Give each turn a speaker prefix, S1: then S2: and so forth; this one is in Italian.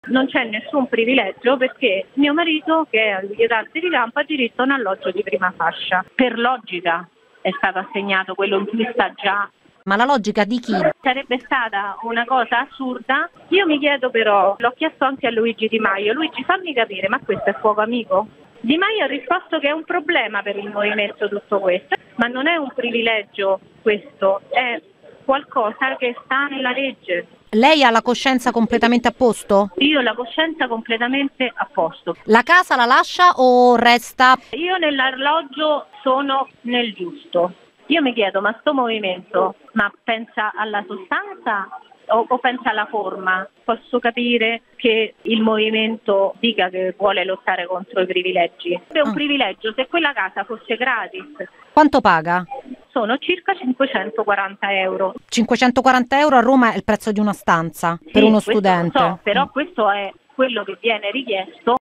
S1: Non c'è nessun privilegio perché mio marito, che è aiutante di campo, ha diritto a un alloggio di prima fascia. Per logica è stato assegnato quello in cui sta già.
S2: Ma la logica di chi?
S1: Sarebbe stata una cosa assurda. Io mi chiedo però, l'ho chiesto anche a Luigi Di Maio, Luigi fammi capire, ma questo è fuoco amico? Di Maio ha risposto che è un problema per il movimento tutto questo, ma non è un privilegio questo, è qualcosa che sta nella legge.
S2: Lei ha la coscienza completamente a posto?
S1: Io ho la coscienza completamente a posto.
S2: La casa la lascia o resta?
S1: Io nell'alloggio sono nel giusto. Io mi chiedo, ma sto movimento, ma pensa alla sostanza o pensa alla forma? Posso capire che il movimento dica che vuole lottare contro i privilegi. È un privilegio, se quella casa fosse gratis.
S2: Quanto paga?
S1: Sono circa 540 euro.
S2: 540 euro a Roma è il prezzo di una stanza per uno studente.
S1: Lo so, però questo è quello che viene richiesto